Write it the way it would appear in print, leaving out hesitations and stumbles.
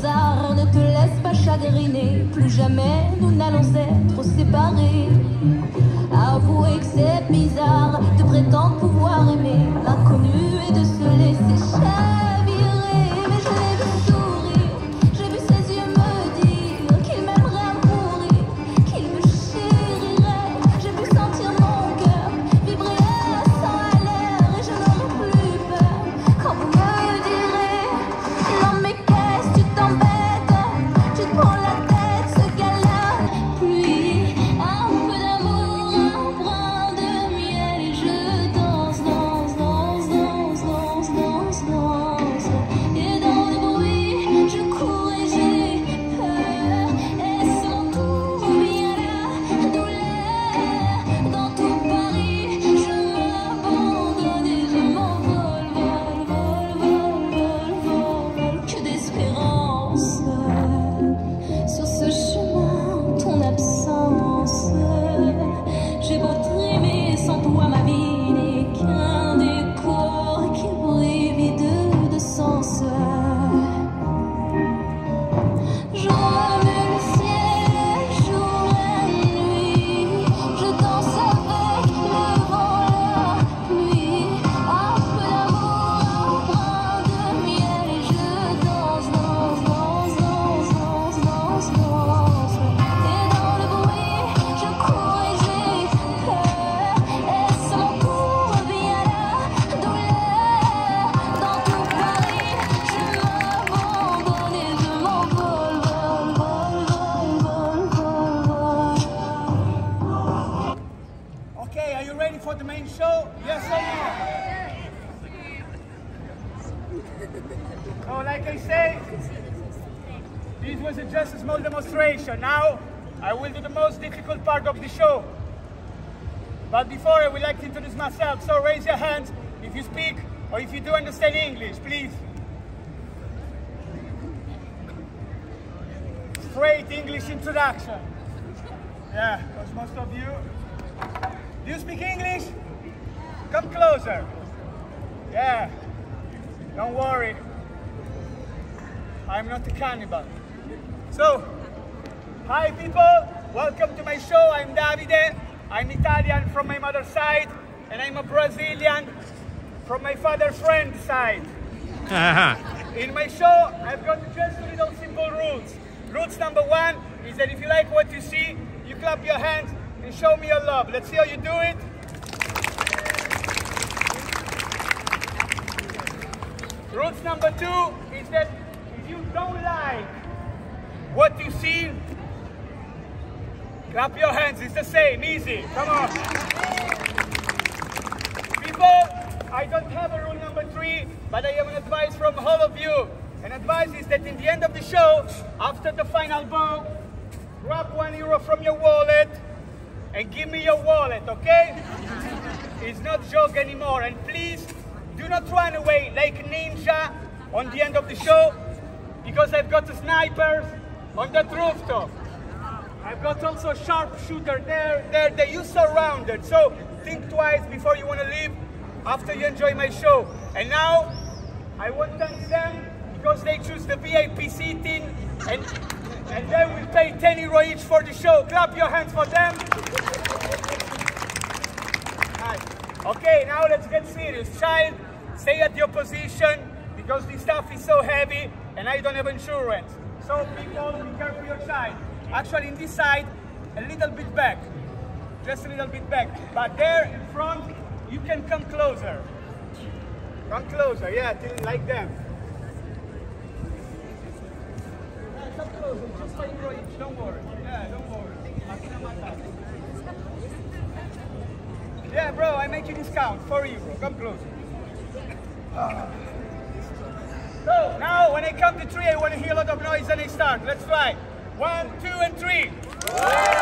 hasard ne te laisse pas chagriner. Plus jamais nous n'allons être séparés. Avouez que c'est bizarre de prétendre pouvoir aimer l'inconnu et de se laisser chavirer. Mais je l'ai vu sourire, j'ai vu ses yeux me dire qu'il m'aimerait à mourir, qu'il me chérirait. J'ai pu sentir mon cœur vibrer à 100 à l'heure et je n'aurai plus peur quand vous me direz: non mais qu'est-ce que tu t'embêtes, tu te prends la tête, ce gars-là. Puis un peu d'amour, un brin de miel et je danse, danse, danse, danse, danse, danse, danse. Et dans le bruit, je cours et j'ai peur. Et c'est mon tour, vient la douleur. Dans tout Paris, je m'abandonne et je m'envole, vol, vol, vol, vol, vol, vol. Que d'espérance sur ce chemin, ton absence. J'ai beau trimer, sans toi ma vie n'est qu'un décor qui brille vide de sens. Je remue le ciel, jour et nuit. Je danse avec le vent, la pluie. Un peu d'amour, un brin de miel et je danse, danse, danse, danse, danse, danse, danse. Et dans le bruit, je cours et j'ai peur. Et c'est mon tour, vient la douleur. Dans tout Paris, je m'abandonne et je m'envole, vol, vol, vol, vol, vol, vol. Okay, are you ready for the main show? Yes or no? So like I say, this was just a small demonstration. Now I will do the most difficult part of the show. But before, I would like to introduce myself. So raise your hands if you speak or if you do understand English, please. Straight English introduction. Yeah, because most of you. Do you speak English? Come closer. Yeah, don't worry. I'm not a cannibal. So, hi people, welcome to my show. I'm Davide. I'm Italian from my mother's side, and I'm a Brazilian from my father's friend's side. In my show, I've got just little simple rules. Rules number one is that if you like what you see, you clap your hands and show me your love. Let's see how you do it. Rules number two is that if you don't like what you see, clap your hands. It's the same, easy. Come on. People, I don't have a rule number three, but I have an advice from all of you. An advice is that in the end of the show, after the final bow, grab €1 from your wallet and give me your wallet, okay? It's not joke anymore. And please, do not run away like ninja on the end of the show, because I've got the snipers on that rooftop. I've got also a sharpshooter there. You surrounded. So think twice before you want to leave after you enjoy my show. And now, I want to thank them because they choose the VIP seating and they will pay €10 each for the show. Clap your hands for them. Nice. Okay, now let's get serious. Child, stay at your position because this stuff is so heavy and I don't have insurance. So people, be careful your child. Actually, in this side, a little bit back. Just a little bit back. But there in front, you can come closer. Come closer, yeah, like them. Yeah, come closer, just €5 each, don't worry. Yeah, don't worry. Yeah, bro, I make you discount, €4. Come closer. So, now when I count to 3, I want to hear a lot of noise and I start. Let's try. 1, 2, and 3.